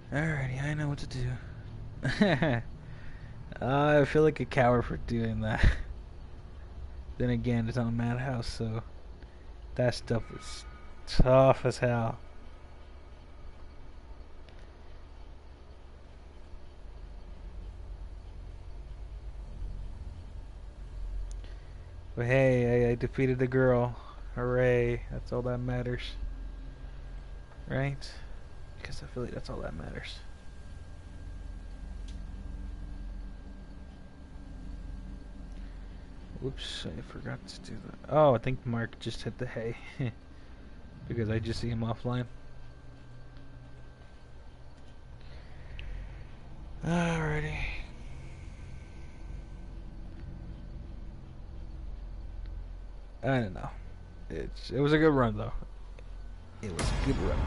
Alrighty, I know what to do. I feel like a coward for doing that. Then again, it's on Madhouse, so that stuff is tough as hell. But hey, I defeated the girl. Hooray. That's all that matters. Right? Because I feel like that's all that matters. Whoops, I forgot to do that. Oh, I think Mark just hit the hay. Because I just see him offline. Alrighty. I don't know. It was a good run though. It was a good run.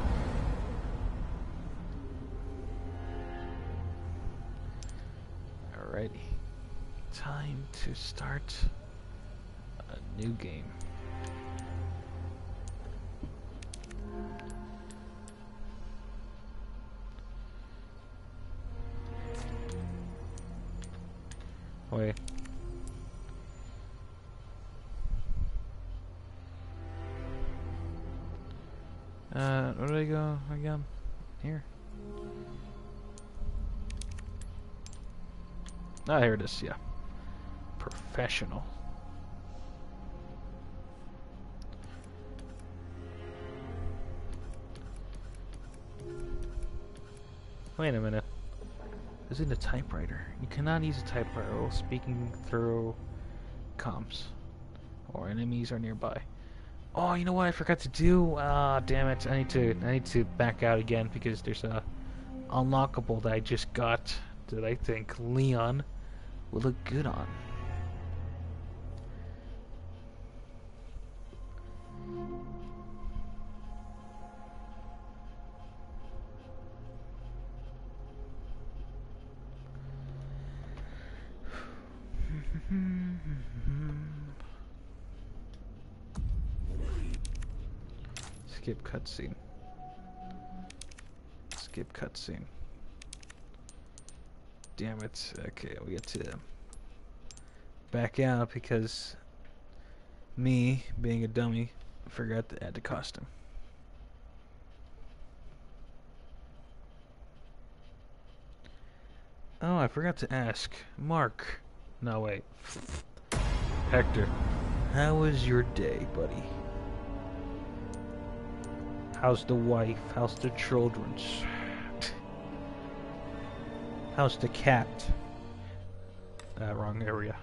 Alrighty. Time to start a new game. Wait. Where did I go again? Here. Ah, here it is, yeah. Professional. Wait a minute. This isn't a typewriter. You cannot use a typewriter while speaking through comms. Or enemies are nearby. Oh, you know what I forgot to do? Ah, damn it. I need to back out again because there's a unlockable that I just got that I think Leon will look good on. Skip cutscene. Skip cutscene. Damn it. Okay, we get to back out because me, being a dummy, forgot to add the costume. Oh, I forgot to ask. Mark. No, wait. Hector. How was your day, buddy? How's the wife? How's the children? How's the cat? Wrong area.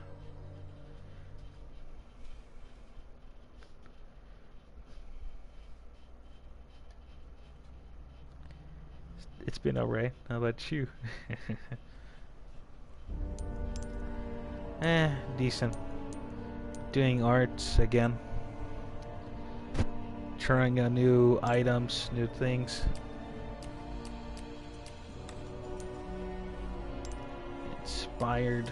It's been alright. How about you? Decent. Doing arts again. Trying out new items, new things. Inspired.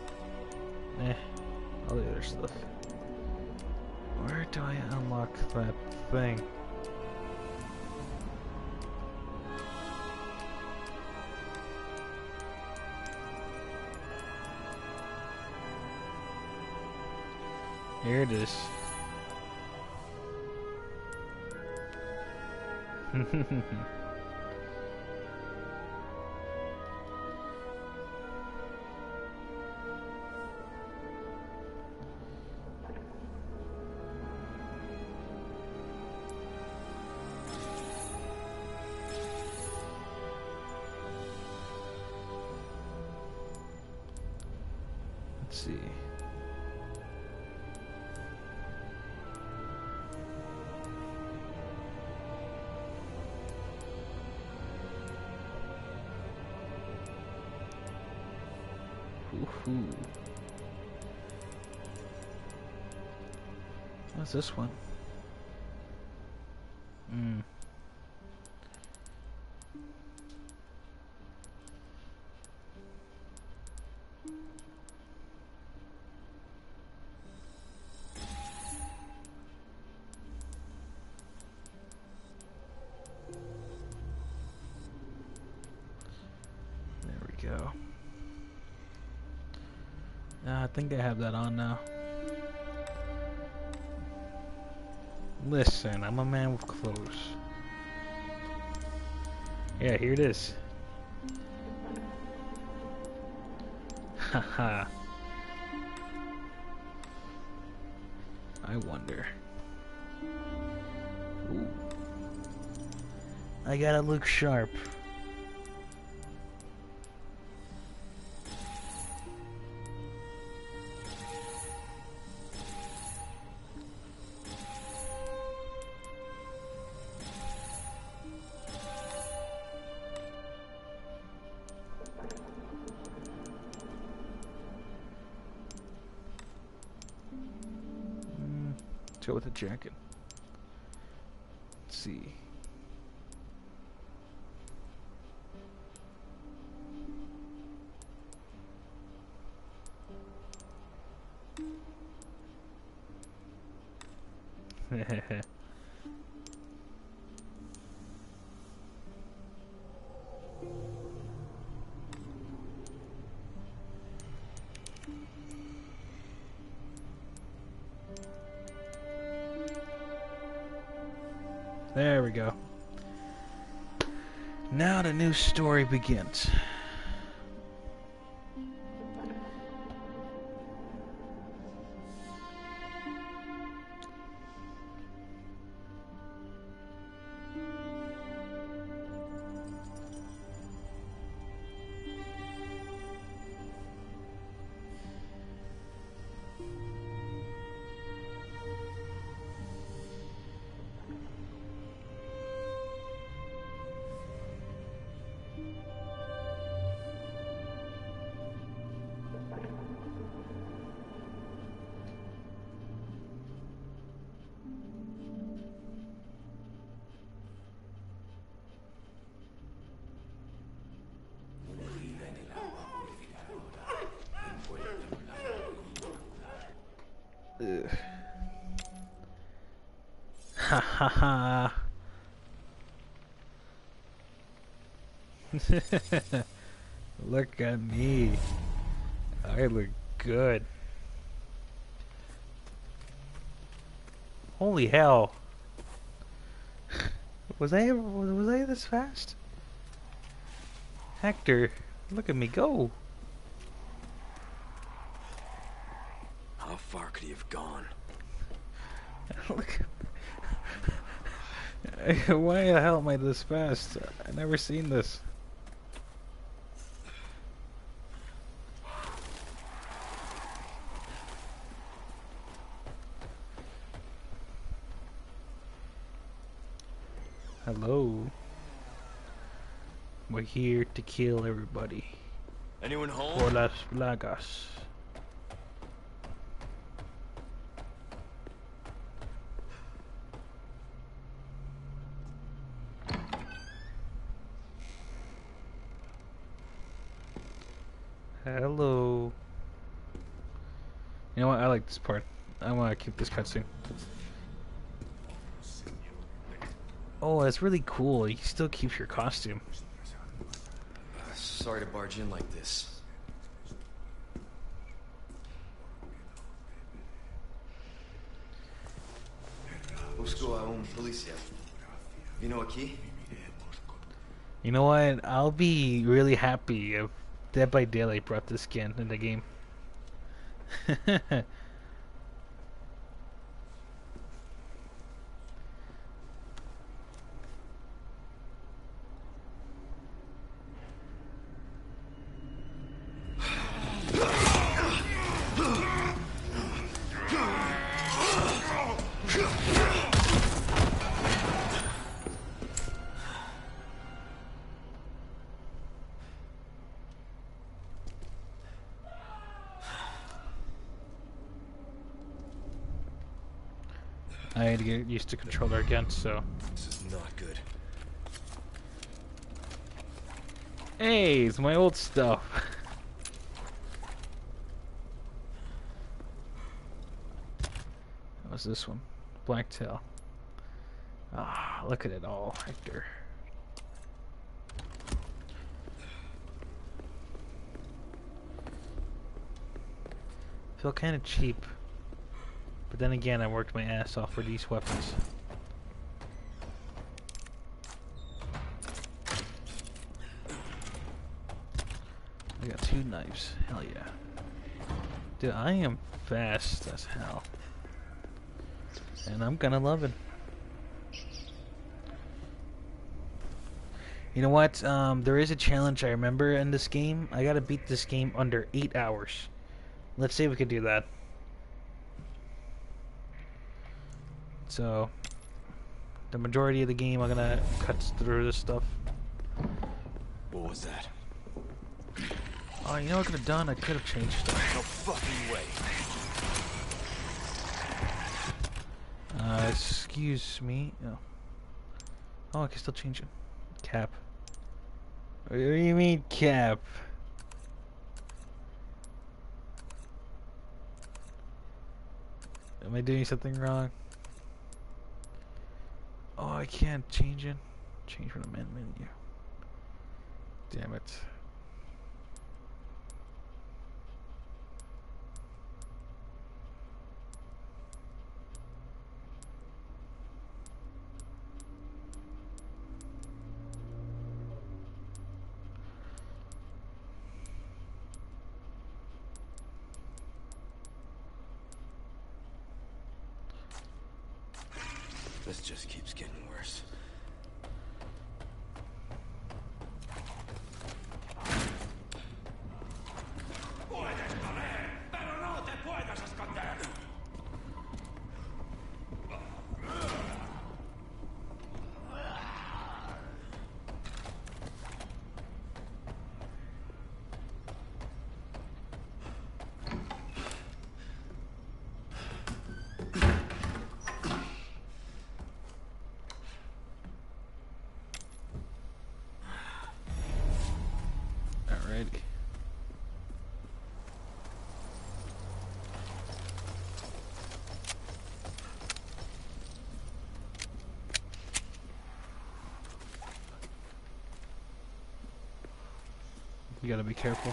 All the other stuff. Where do I unlock that thing? Here it is. Let's see. Ooh. What's this one? think I have that on now. Listen, I'm a man with clothes. Yeah, here it is. Haha. I wonder. Ooh. I gotta look sharp. Let's go with the jacket. Let's see. There we go. Now the new story begins. Ugh. Ha ha ha. Look at me. I look good. Holy hell. Was I this fast? Hector, look at me go. How far could he have gone? Look. Why the hell am I this fast? I've never seen this. Hello. We're here to kill everybody. Anyone home? Por las plagas. Hello. You know what? I like this part. I want to keep this cutscene. Oh, that's really cool. You still keep your costume. Sorry to barge in like this. Busco a un policía. Vino aquí? You know what? I'll be really happy if Dead by Daylight brought this skin in the game. I had to get used to controller again, so. This is not good. Hey, it's my old stuff. What's this one? Blacktail. Ah, look at it all, Hector. feel kind of cheap. But then again, I worked my ass off for these weapons. I got 2 knives. Hell yeah. Dude, I am fast as hell. And I'm gonna love it. You know what? There is a challenge I remember in this game. I gotta beat this game under 8 hours. Let's see if we can do that. So, the majority of the game I'm gonna cut through this stuff. What was that? Oh, you know what I could have done? I could have changed stuff. No fucking way. Excuse me. Oh. Oh, I can still change it. Cap. What do you mean, cap? Am I doing something wrong? Oh, I can't change it. Change from the main menu. Damn it. This just keeps getting worse. Alrighty. You gotta be careful.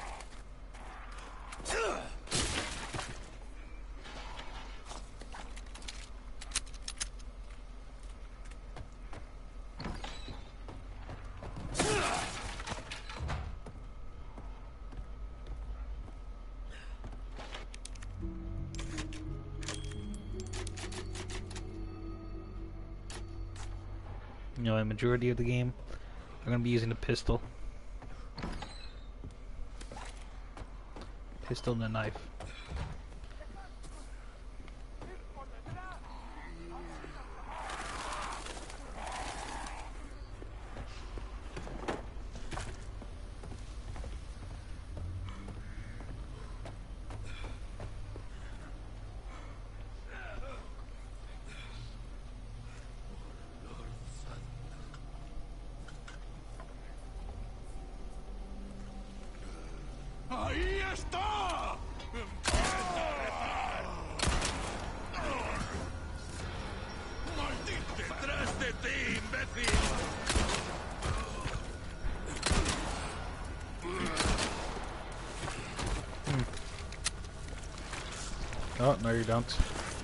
You know, the majority of the game, I'm gonna be using the pistol. Pistol and a knife. ¡Ahí está! ¡Maldito! ¡Detrás de ti, imbécil! Oh, no you don't.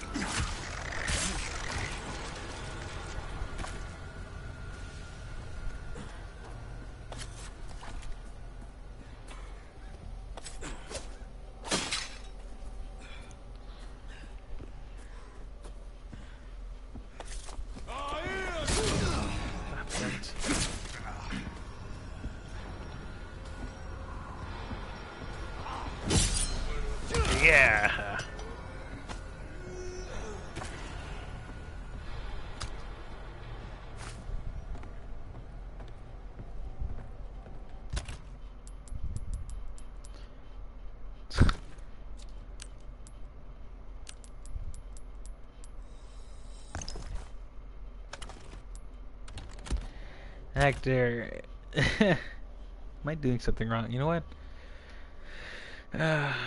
Yeah. Hector, am I doing something wrong? You know what? Yeah,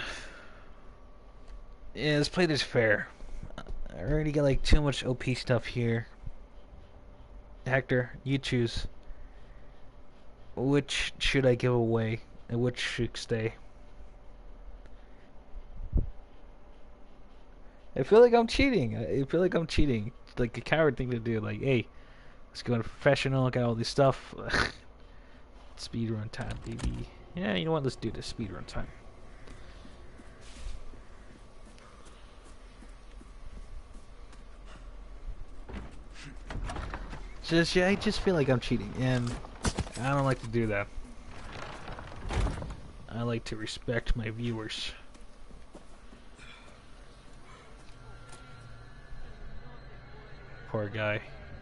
let's play this fair. I already got like too much OP stuff here. Hector, you choose. Which should I give away, and which should stay? I feel like I'm cheating. I feel like I'm cheating. It's like a coward thing to do. Like, hey, let's go to professional. Got all this stuff. Speedrun time, baby. Yeah, you know what? Let's do this. Speedrun time. I just feel like I'm cheating, and I don't like to do that. I like to respect my viewers. Poor guy.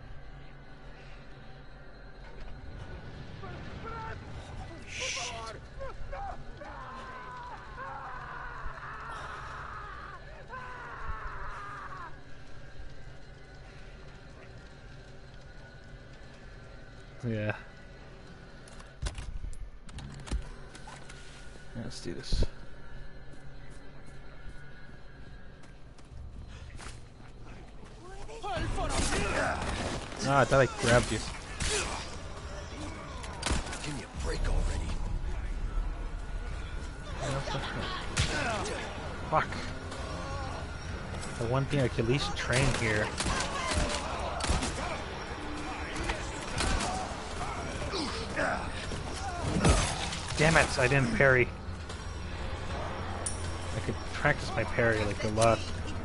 Yeah. Let's do this. Ah, I thought I grabbed you. Give me a break already. Fuck. The one thing I could at least train here. Damn it, I didn't parry. I could practice my parry like a lot.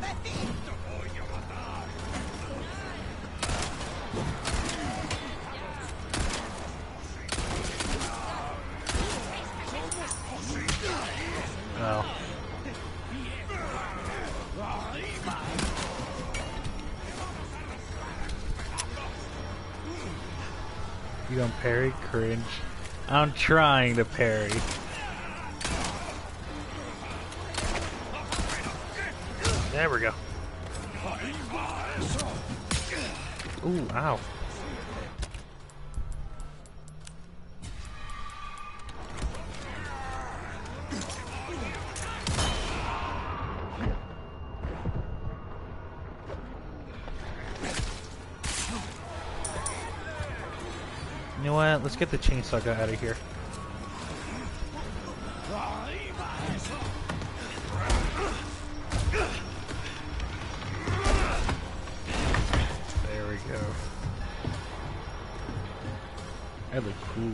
Oh. You don't parry? Cringe. I'm trying to parry. There we go. Ooh, ow. You know what? Let's get the chainsaw guy out of here. There we go. I look cool.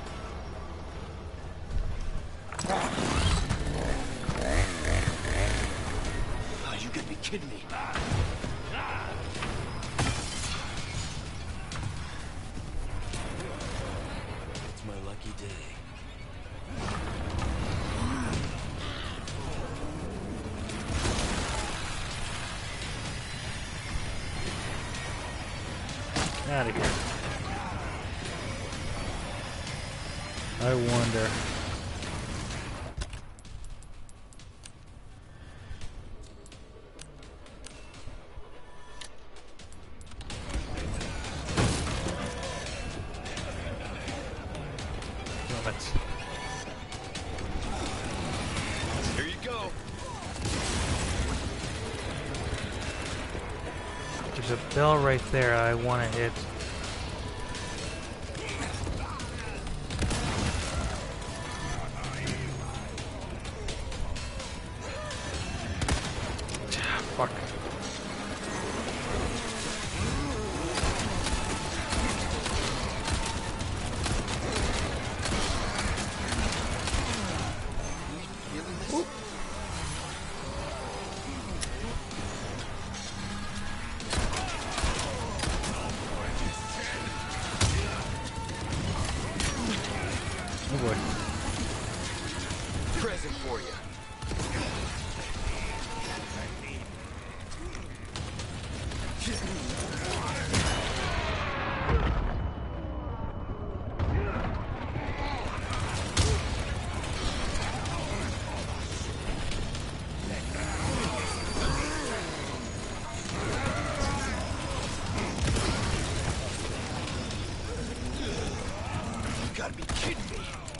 Oh, you gotta be kidding me. It's my lucky day. Out of here. I wonder. Moments. Here you go. There's a bell right there I want to hit. Fuck. Oop. Oh boy. Present for you. You gotta be kidding me.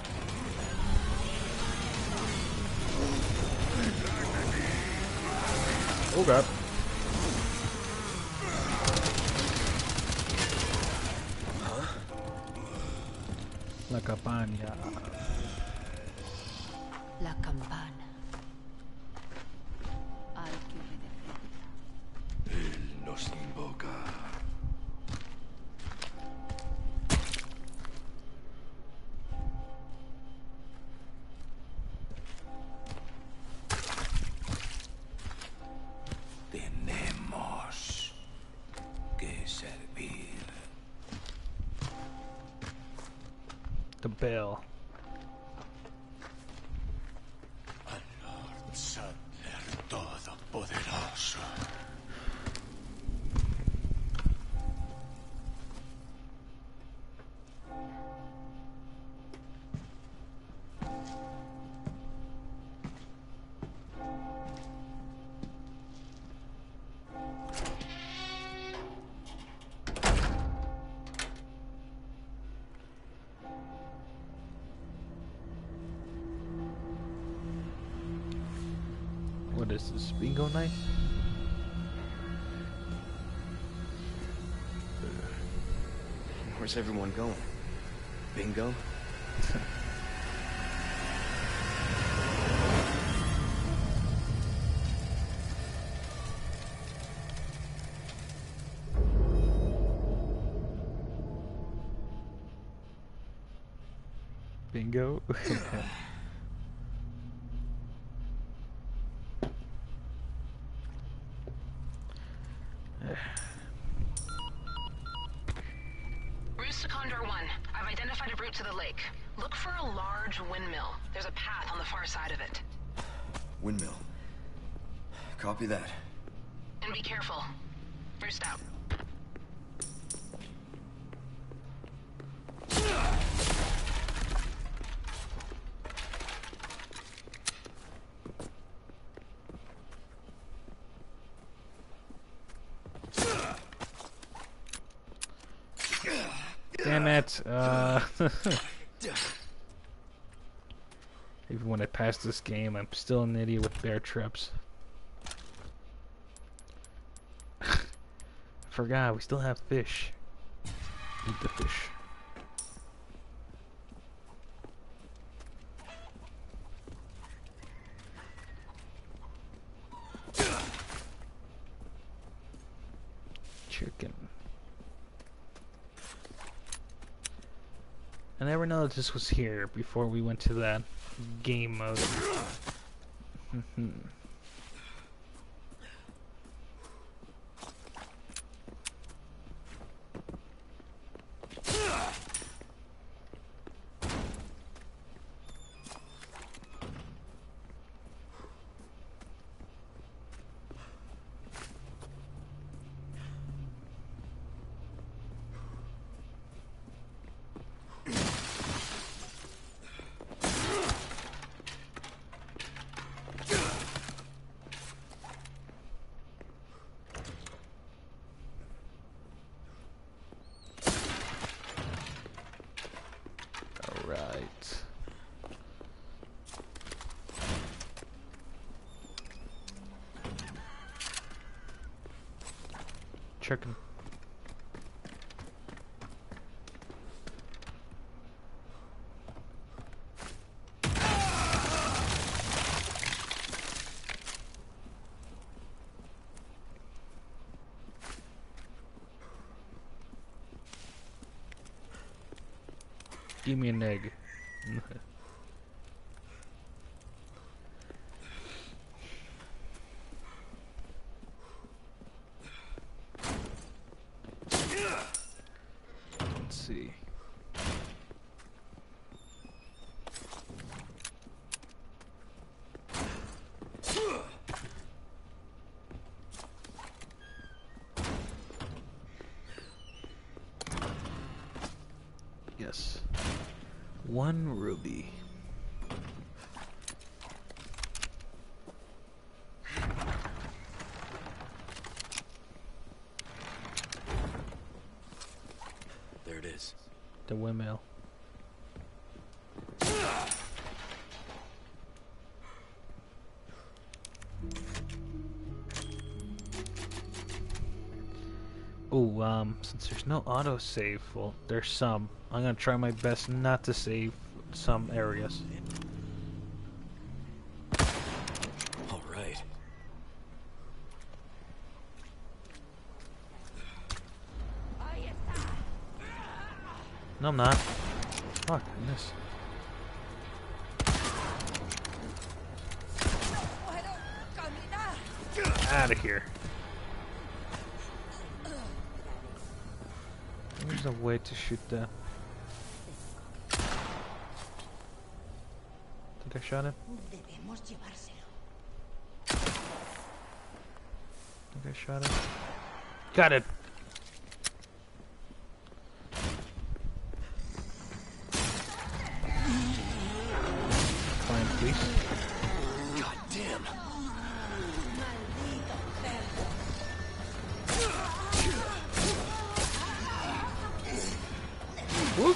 Oh god. La campagna. La campana. Al chiudere de fretta. The bell. Al Lord Sander Todopoderoso. What is this? Bingo night? Where's everyone going? Bingo? Bingo? Roost to Condor 1. I've identified a route to the lake. Look for a large windmill. There's a path on the far side of it. Windmill. Copy that. And be careful. Roost out. Damn it. Even when I pass this game, I'm still an idiot with bear traps. Forgot, we still have fish. Eat the fish. Chicken. I never know that this was here before we went to that game mode. Alright. Chicken. Give me an egg. Let's see. Yes. 1 ruby. There it is. The windmill. Oh, since there's no autosave, well, there's some. I'm gonna try my best not to save some areas. All right. No, I'm not. Fuck, I missed. Out of here. There's a way to shoot that. think I shot him. Debemos llevárselo. I think I shot him. Got it! Fine, please. God damn. Whoop!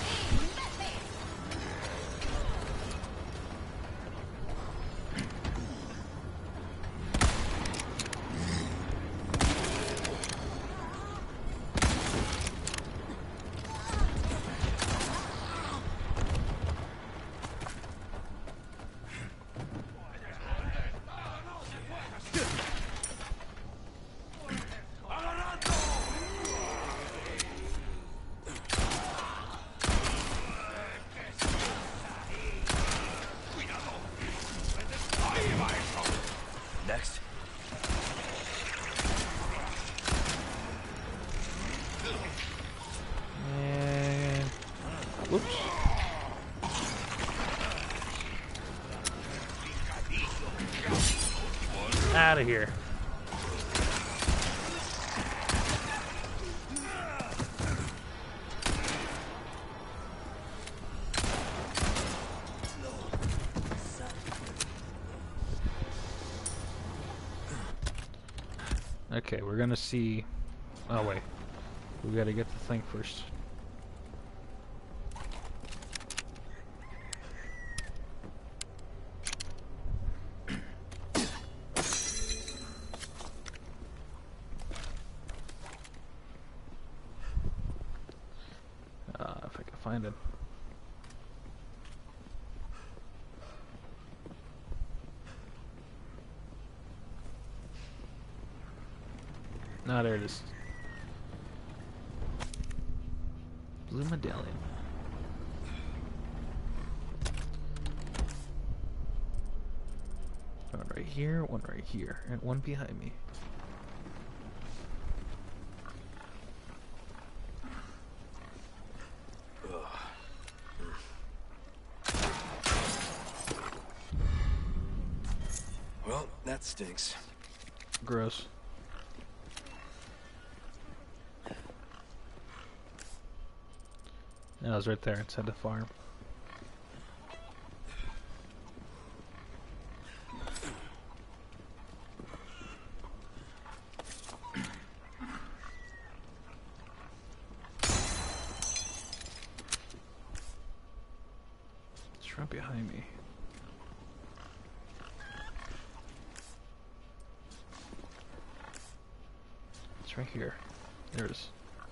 Next. And whoops. Out of here. Okay, we're gonna see. Oh wait, we gotta get the thing first. If I can find it. Ah, there it is. Blue medallion. One right here, one right here, and one behind me. Well, that stinks. Gross. That was right there inside the farm. It's right behind me. It's right here. There it is.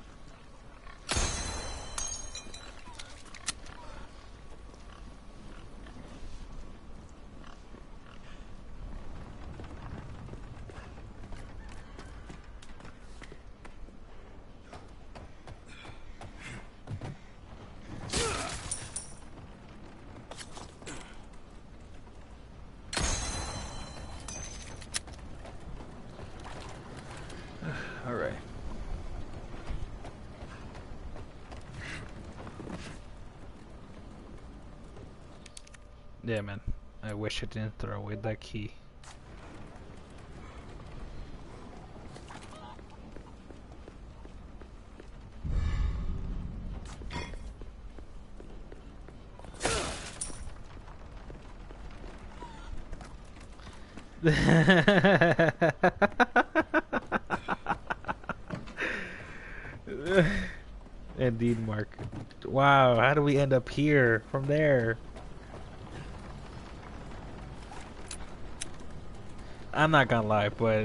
All right. Yeah, man. I wish I didn't throw away that key. Indeed, Mark. Wow, how do we end up here from there? I'm not gonna lie, but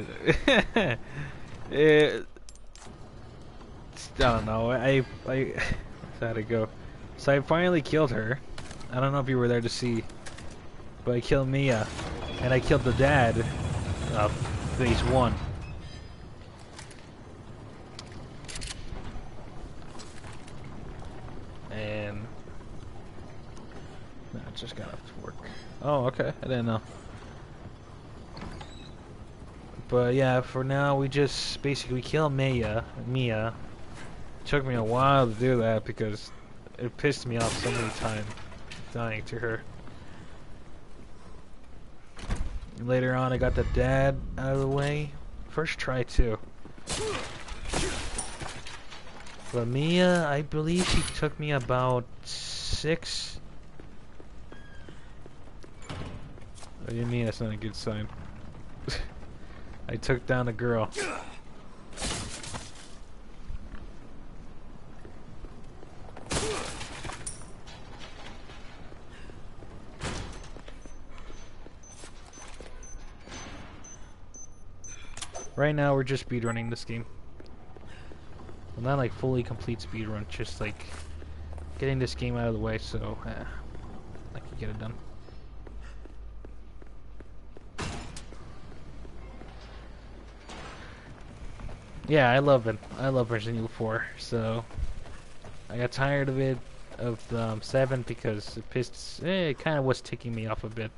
I don't know. I had to go. So I finally killed her. I don't know if you were there to see, but I killed Mia, and I killed the dad of phase 1. And no, it just got off to work. Oh, okay. I didn't know. But yeah, for now we just basically kill Mia. It took me a while to do that because it pissed me off so many times dying to her. Later on, I got the dad out of the way. First try too. But Mia, I believe she took me about 6. What do you mean that's not a good sign? I took down a girl. Right now we're just speedrunning this game. Well, not like fully complete speedrun, just like getting this game out of the way so I can get it done. Yeah, I love it. I love Resident Evil 4, so I got tired of it, of 7, because it kind of was ticking me off a bit.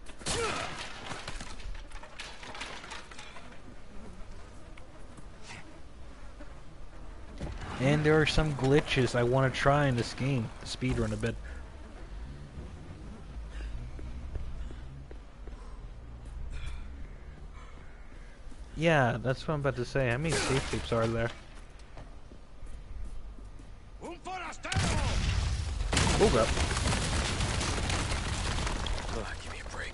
And there are some glitches I want to try in this game, to speedrun a bit. Yeah, that's what I'm about to say. How many safe tapes are there? Hold up. Give me a break.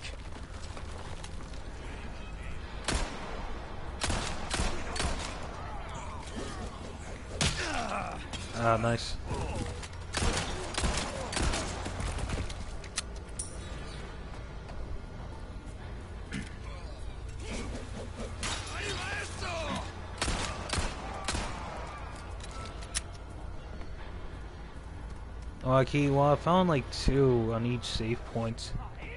Ah, nice. Okay, well I found like 2 on each save point.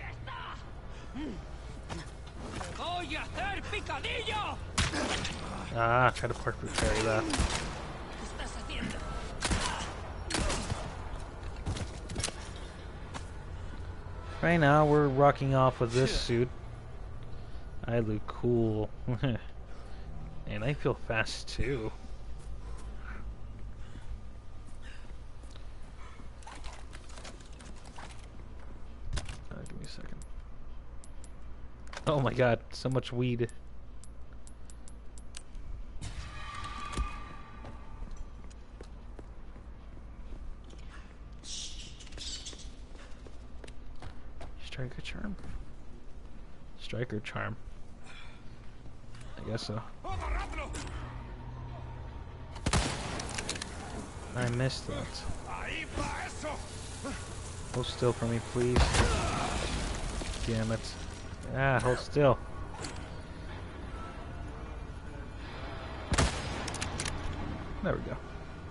Ah, try to perfect parry that. Right now we're rocking off with this suit. I look cool. And I feel fast too. Give me a second. Oh my god, so much weed. Striker charm? Striker charm. I guess so. I missed that. Hold still for me, please. Damn it. Ah, hold still. There we go.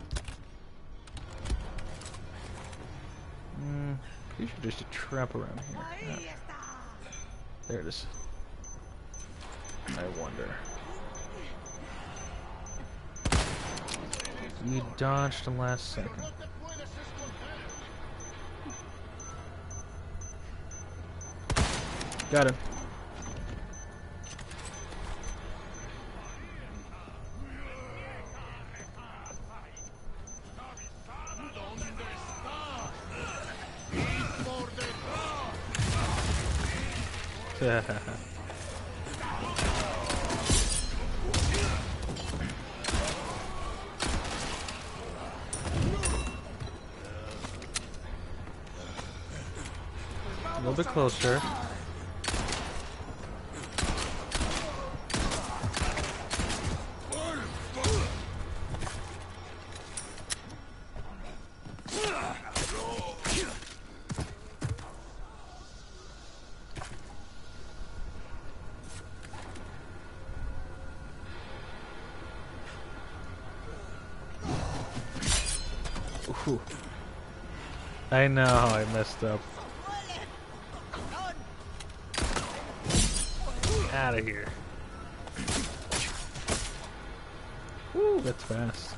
Pretty sure there's a trap around here. Yeah. There it is. I wonder. You dodged the last second. Got him. A little bit closer. Ooh. I know I messed up. Out of here. Woo, that's fast.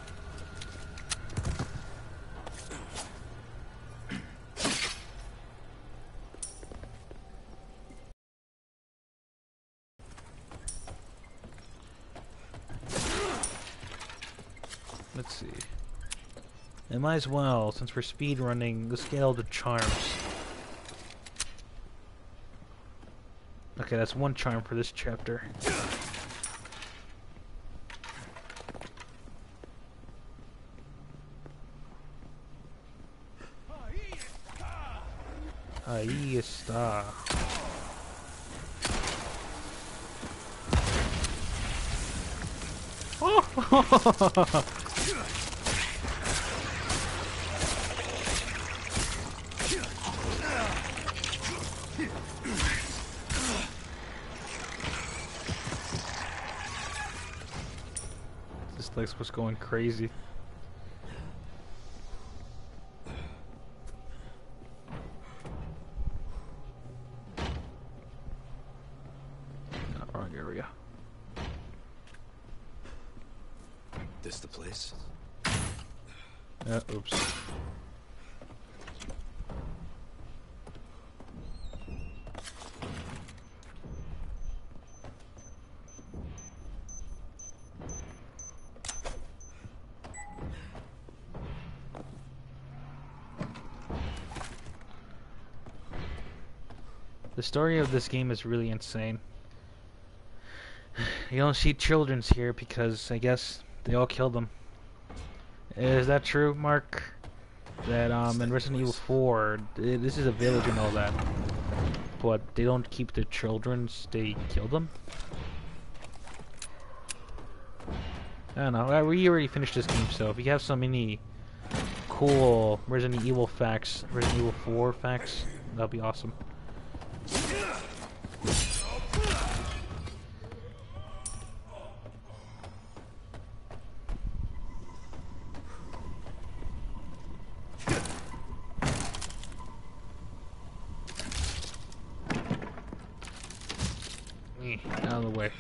Let's see. I might as well, since we're speedrunning, let's get all the charms. Okay, that's one charm for this chapter. Ahí está. Oh! This place was going crazy. Wrong area. This the place? Oops. The story of this game is really insane. You don't see children's here because I guess they all killed them. Is that true, Mark? That in Resident Evil 4, this is a village and all that, but they don't keep the children, they kill them? I don't know, we already finished this game, so if you have so many cool Resident Evil facts, Resident Evil 4 facts, that'll be awesome. Out of the way.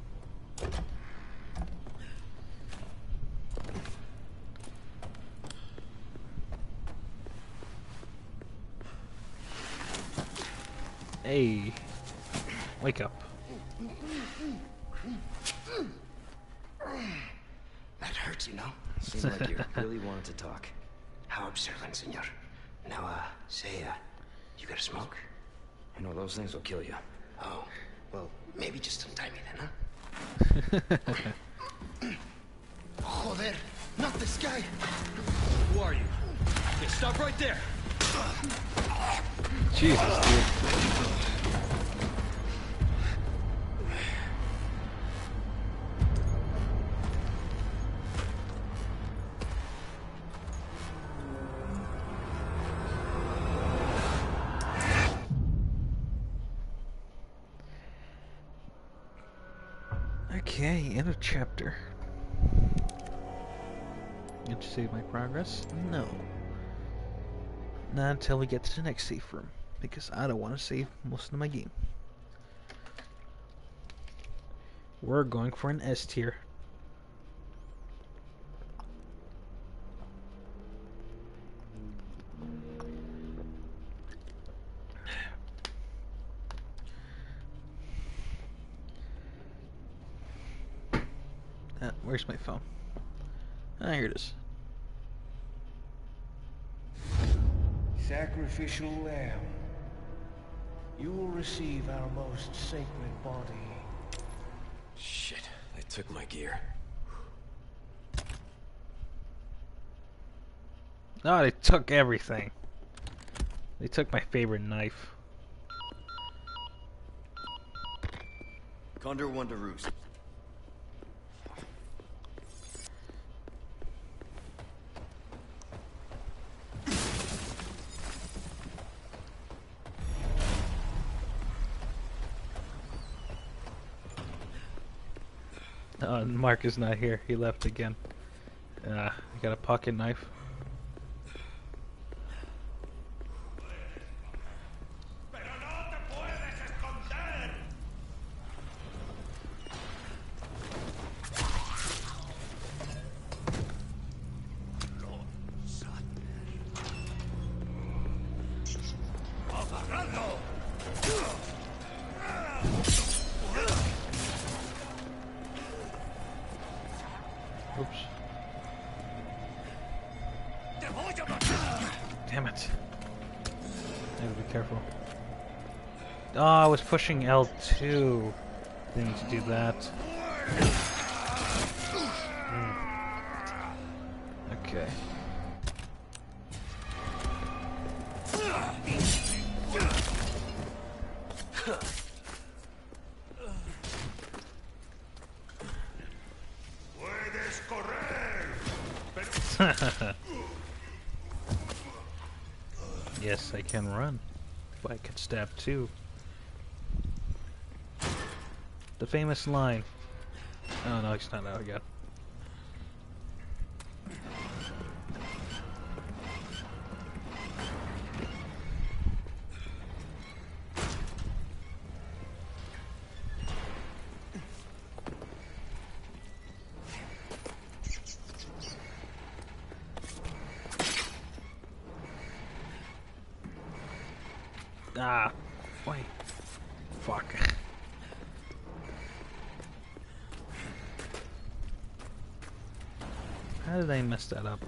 Hey, wake up. That hurts, you know? Seemed like you really wanted to talk. How observant, senor. Now, say, you got a smoke? You know, those things will kill you. Oh, well, maybe just untie me then, huh? Joder, not this guy! Who are you? Okay, stop right there! Jesus, dude. Okay, end of chapter. Get to save my progress? No. Not until we get to the next safe room, because I don't want to save most of my game. We're going for an S tier. Where's my phone? Ah, here it is. Sacrificial lamb, you will receive our most sacred body. Shit, they took my gear. Oh, they took everything. They took my favorite knife. Condor 1 to Roost. Mark is not here. He left again. He got a pocket knife. Oops. Damn it. I gotta be careful. Oh, I was pushing L2. Didn't need to do that. Okay. Yes, I can run. If I could stab too. The famous line. Oh no, it's not out yet. Ah, wait. Fuck. How did I mess that up?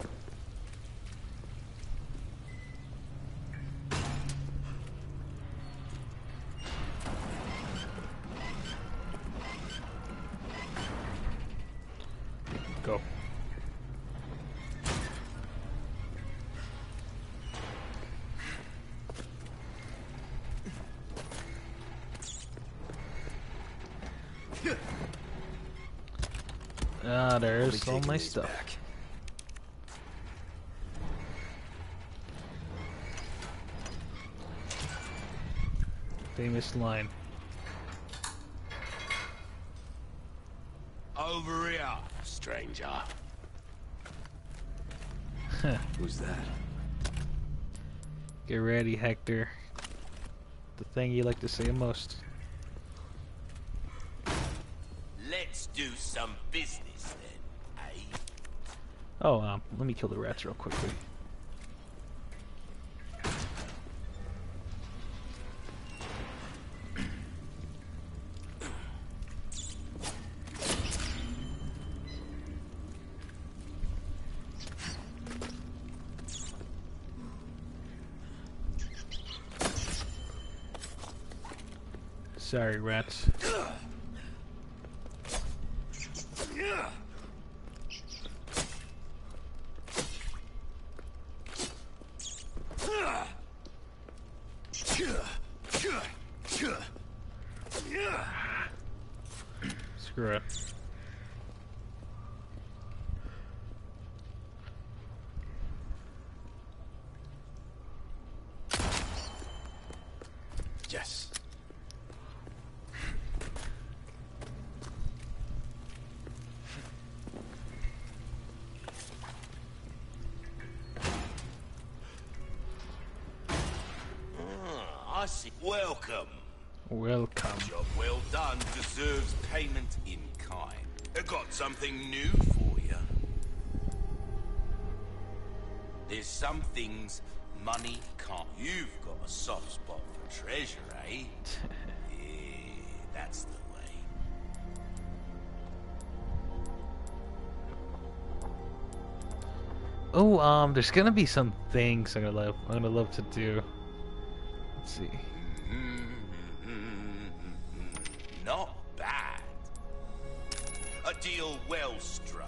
Go. Ah, there's all my stuff. Back. Famous line. Over here, stranger. Who's that? Get ready, Hector. The thing you like to say most. Let's do some business then, eh? Oh, let me kill the rats real quickly. Sorry, rats. Screw it. Yes. I see. Welcome. Welcome. Job well done deserves payment in kind. I got something new for you. There's some things money can't. You've got a soft spot for treasure, eh? Yeah, that's the way. Oh, there's gonna be some things I'm gonna love to do. Let's see. Not bad. A deal well struck.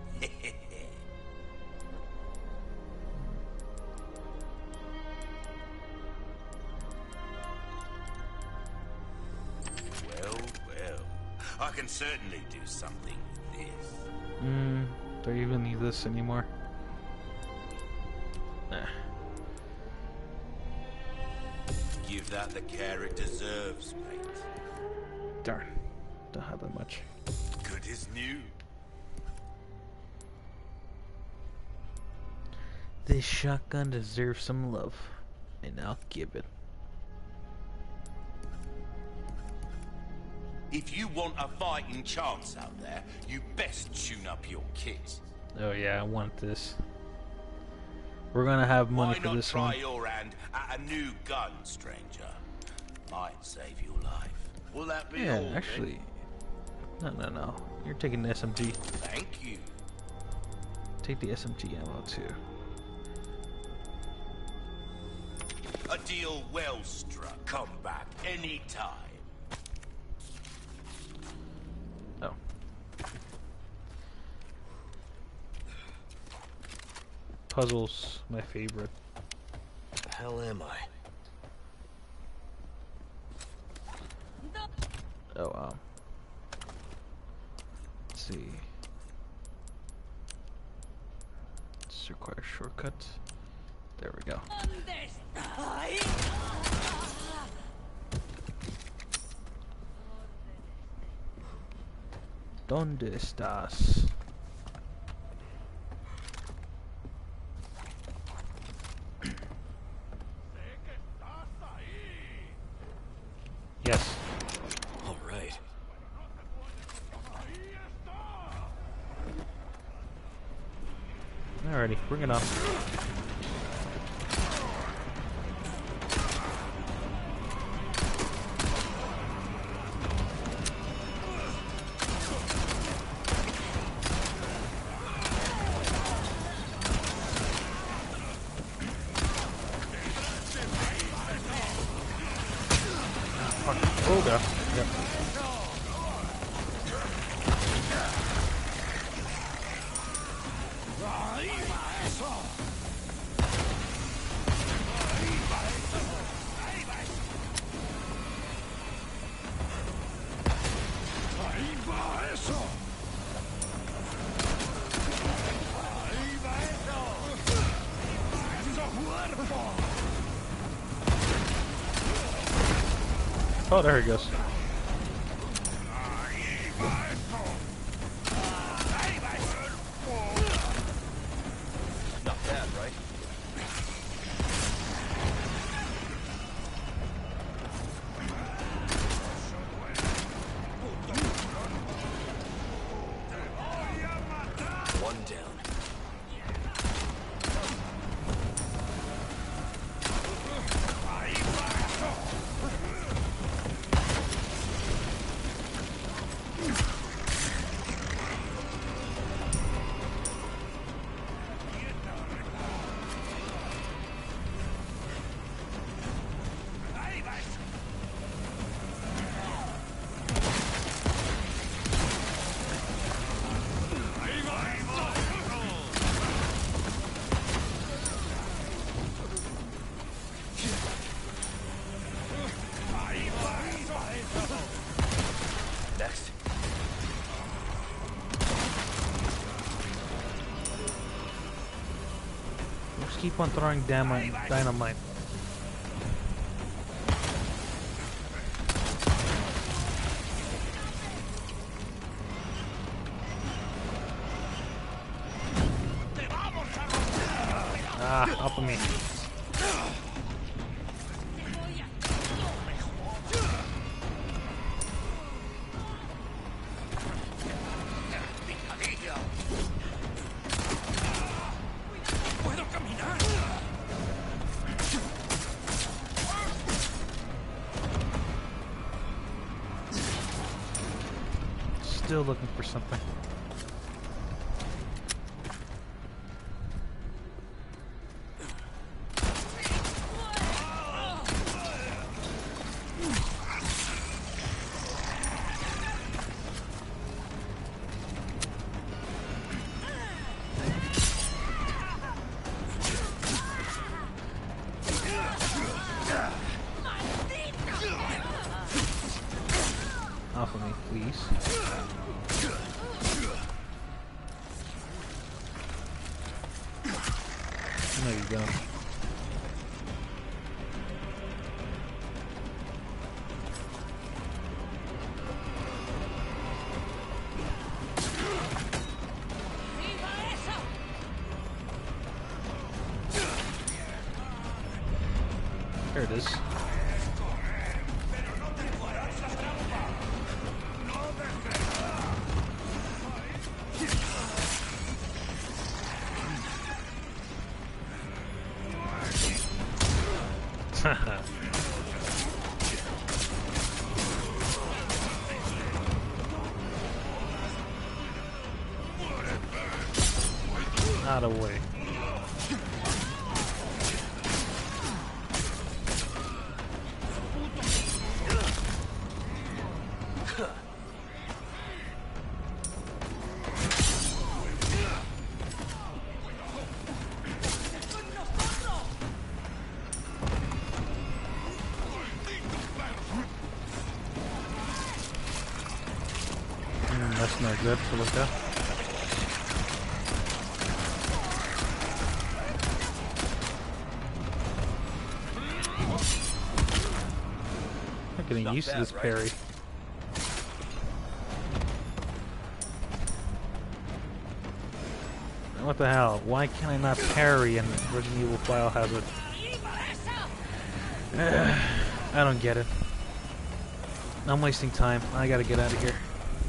Well. I can certainly do something with this. Do I even need this anymore? Nah. Give that the care it deserves, mate. Darn. Don't have that much. Good as new. This shotgun deserves some love, and I'll give it. If you want a fighting chance out there, you best tune up your kit. Oh yeah, I want this. We're gonna have money Why for not this try one. your hand at a new gun, stranger? Might save your life. Will that be all? Yeah, actually. No. You're taking the SMG. Then? Thank you. Take the SMG ammo too. A deal well struck. Come back anytime. Oh. Puzzles, my favorite. The hell am I? Oh, let's see. This requires shortcut. There we go. ¿Dónde estás? Yes. All right. Alrighty, bring it on. Oh god. Yep. Oh, there he goes. Not bad, right? One down. Next. Just keep on throwing dynamite. Ah, up with me. Still looking for something. Off of me, please. No, you don't. There it is. Out of the way. somewhere good to look at. I'm getting Not used to bad, this right? parry. What the hell? Why can I not parry in Resident Evil Biohazard? I don't get it. I'm wasting time. I gotta get out of here.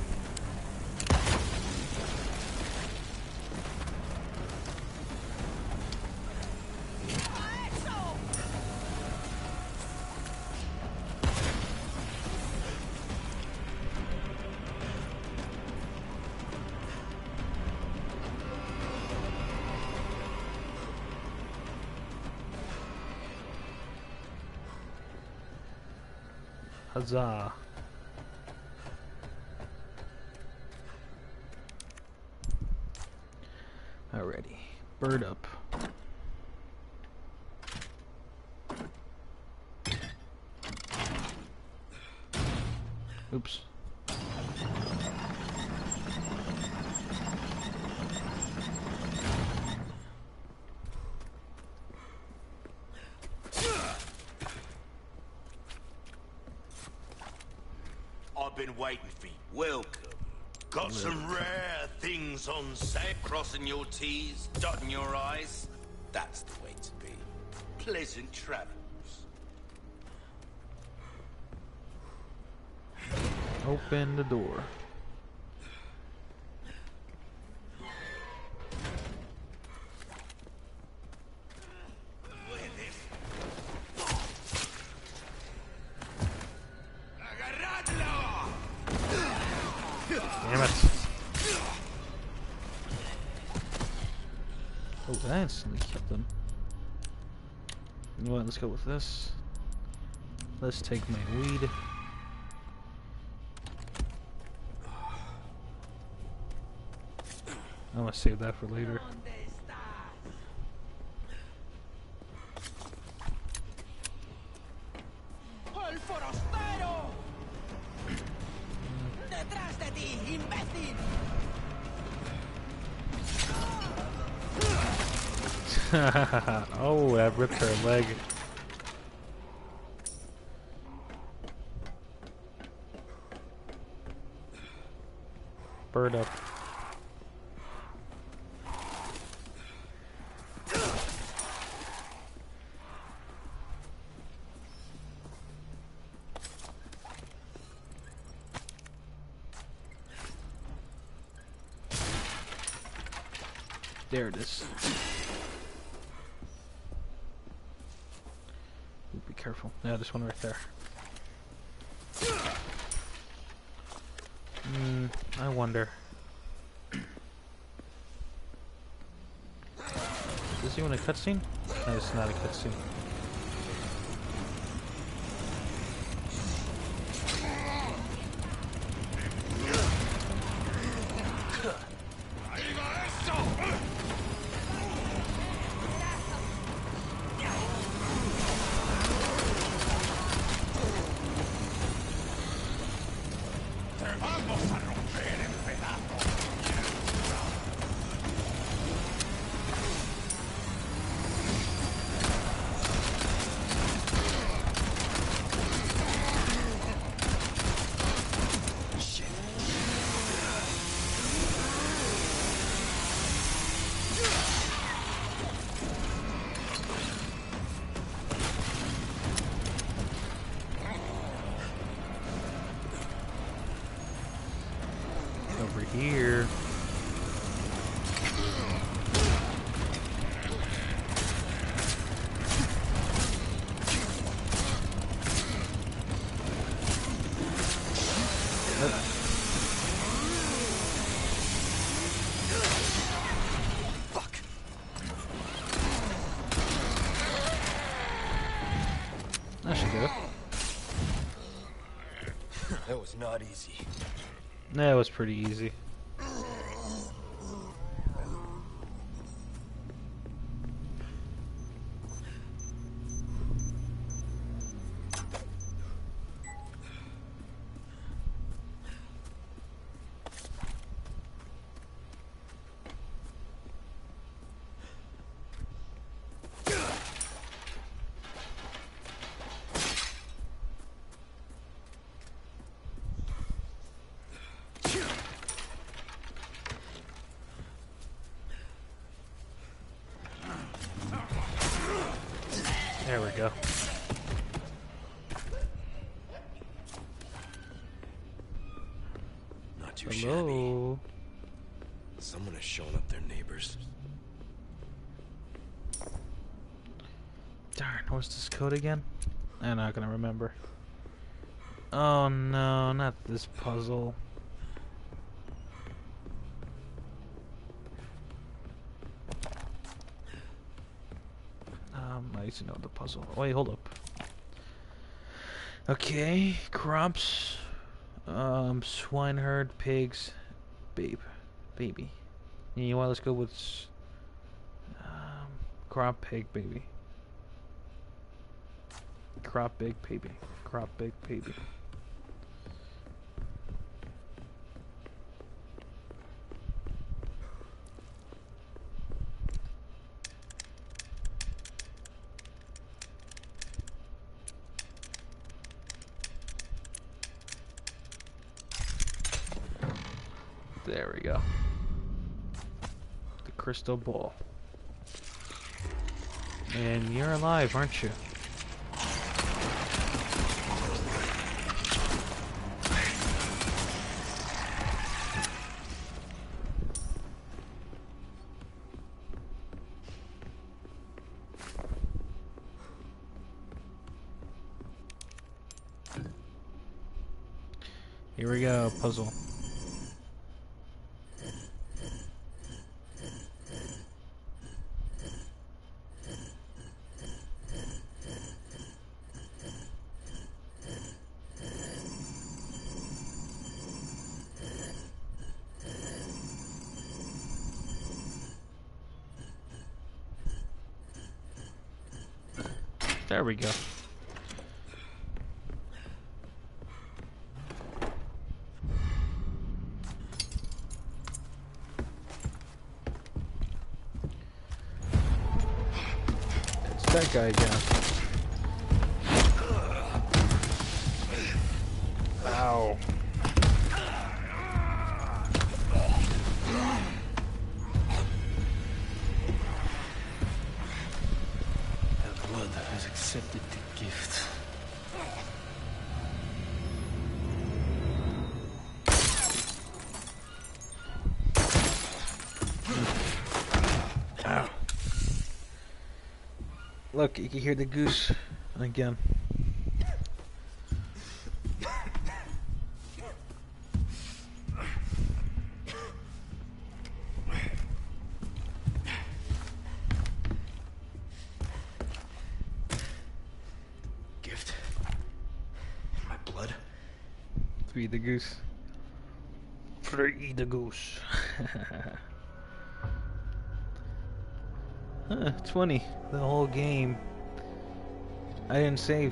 Huzzah. Alrighty. Bird up. Oops. I've been waiting for you. Welcome. Got some rare things on sale. Crossing your T's, dotting your I's. That's the way to be. Pleasant travels. Open the door. Damn it. Oh, that instantly killed them. You know what, let's go with this. Let's take my weed. I'm gonna save that for later. ¡El forastero! ¡Detrás de ti, imbécil! Oh, that ripped her leg. Bird up. There it is. Ooh, be careful. Yeah, this one right there. I wonder. Is this even a cutscene? No, it's not a cutscene. Over here. Fuck. That should do it. That was not easy. That was pretty easy. There we go. Not too shabby. Hello. Someone has shown up their neighbors. Darn, what's this code again? I'm not gonna remember. Oh no, not this puzzle. I used to know the puzzle. Wait, hold up. Okay, crops, swineherd, pigs, baby. You know what? Let's go with crop, pig, baby. Crop, big, baby. Crop, big, baby. There we go. The crystal ball. And you're alive, aren't you? Here we go, puzzle. There we go. It's that guy again. Ow. Has accepted the gift. Ow. Look, you can hear the goose again. Free the goose. Free the goose. Huh, it's funny. The whole game, I didn't save.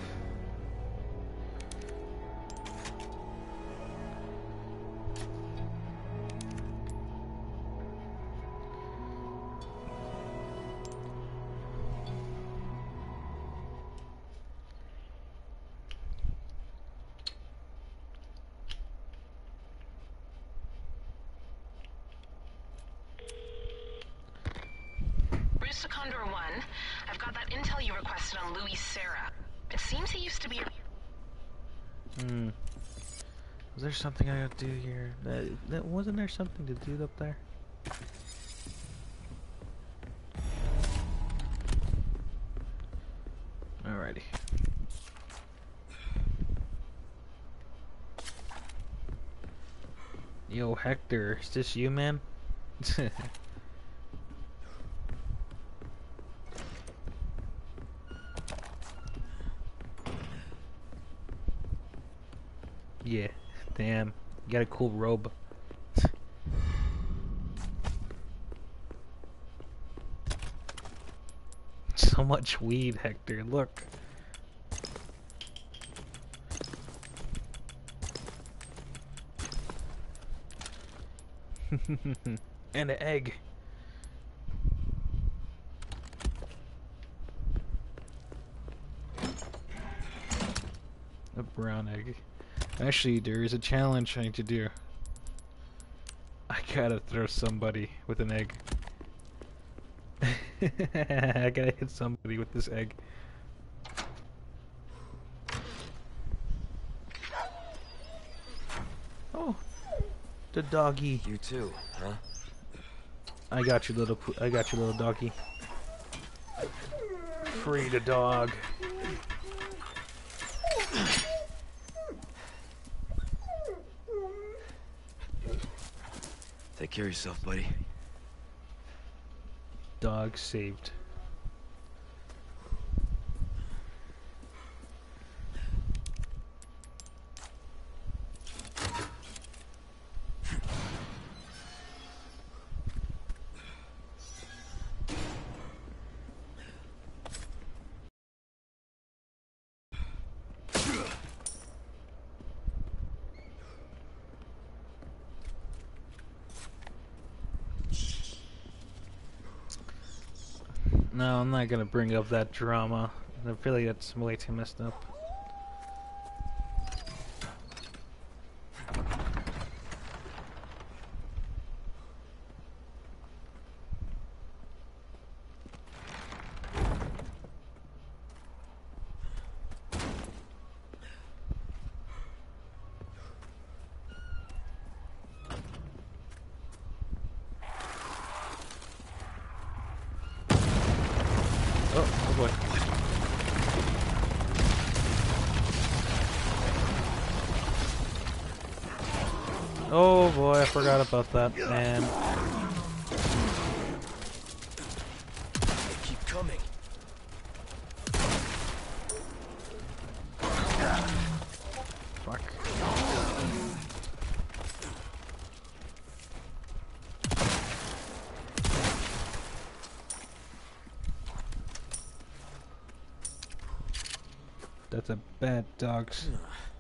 Condor 1, I've got that intel you requested on Louis Serra. It seems he used to be... Was there something I gotta do here? Wasn't there something to do up there? Alrighty. Yo, Hector, is this you, man? Yeah, damn. You got a cool robe. So much weed, Hector, look. And an egg. A brown egg. Actually, there is a challenge I need to do. I gotta throw somebody with an egg. I gotta hit somebody with this egg. Oh, the doggy. You too, huh? I got you, little doggy. Free the dog. Take care of yourself, buddy. Dog saved. No, I'm not gonna bring up that drama. I feel like that's way too messed up. Oh boy. Oh boy, I forgot about that, man. They keep coming. Fuck. That's a bad dogs.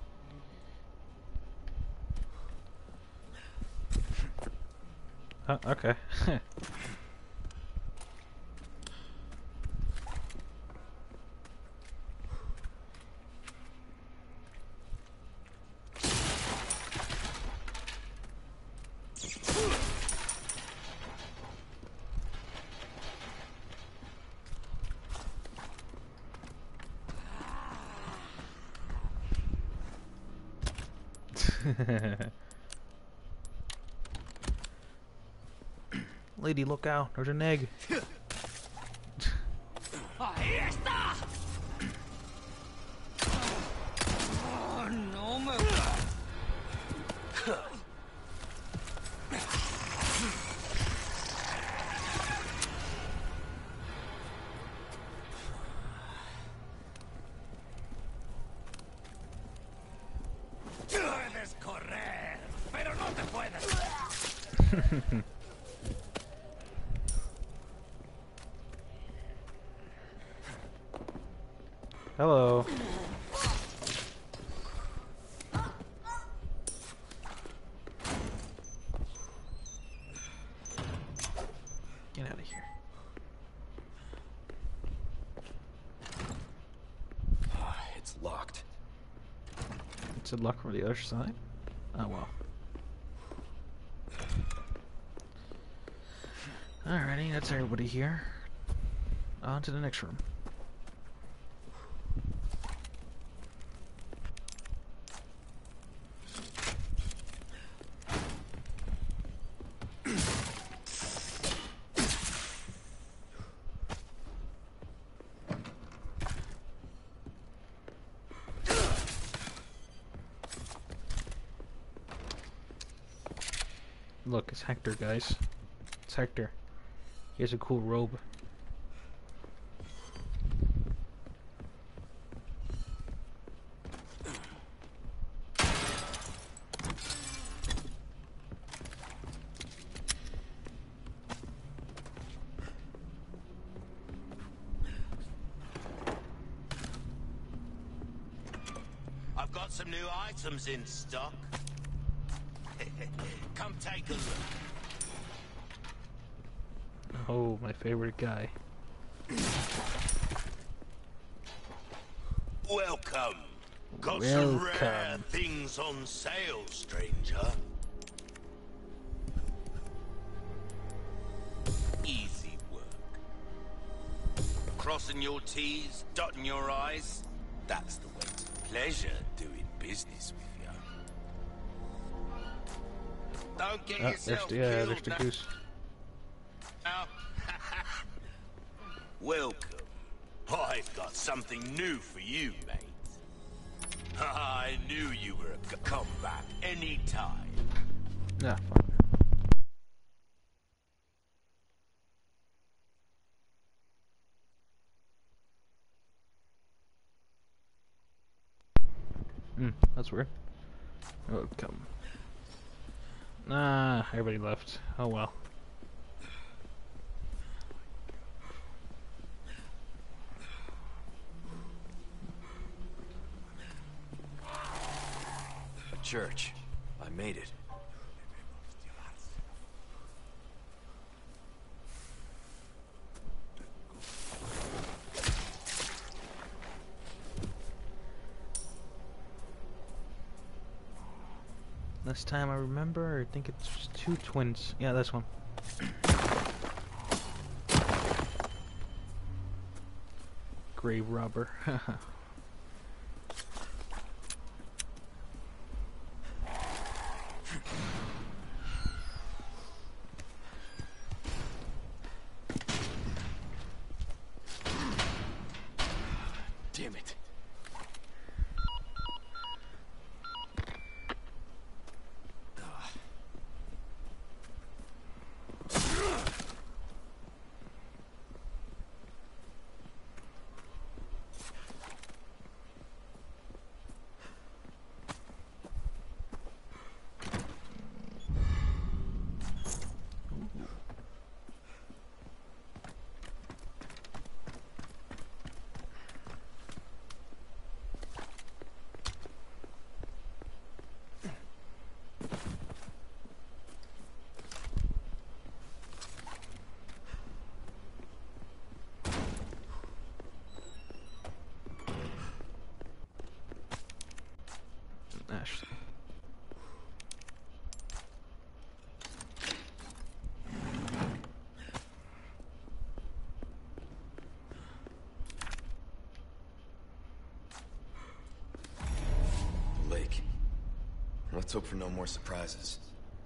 Okay. Lady, look out. There's an egg. ¡Ahí está! Oh, no me... Puedes correr, pero no te puedes. Hello. Get out of here. It's locked. It's a lock from the other side? Oh well. Alrighty, that's everybody here. On to the next room. Look, it's Hector, guys. It's Hector. He has a cool robe. I've got some new items in stock. Come take a look. Oh, my favorite guy. Welcome. Got some rare things on sale, stranger. Easy work. Crossing your T's, dotting your I's. That's the way to pleasure doing business with you. Don't get Oh, yourself there's killed the now. goose. Welcome. I've got something new for you, mate. I knew you were a come back any time. Ah, fuck. That's weird. Oh, come. Nah, everybody left. Oh well. A church. I made it. This time I remember, I think it's 2 twins. Yeah, this one. Grave robber. Damn it. Ashley. Lake. Let's hope for no more surprises.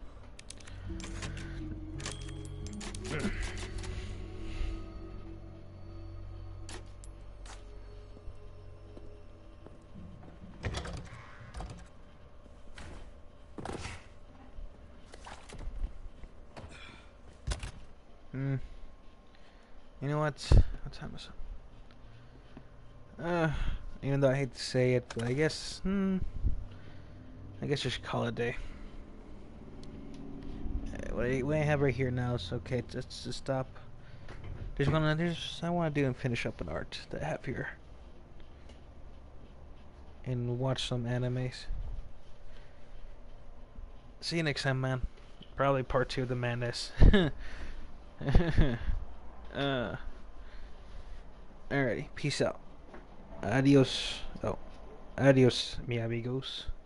You know what? What time is it? Even though I hate to say it, but I guess, I guess I should call it a day. What I have right here now is okay. Let's just stop. I want to do and finish up an art that I have here, and watch some animes. See you next time, man. Probably part 2 of the madness. Alrighty, peace out. Adios. Oh, adios, mi amigos.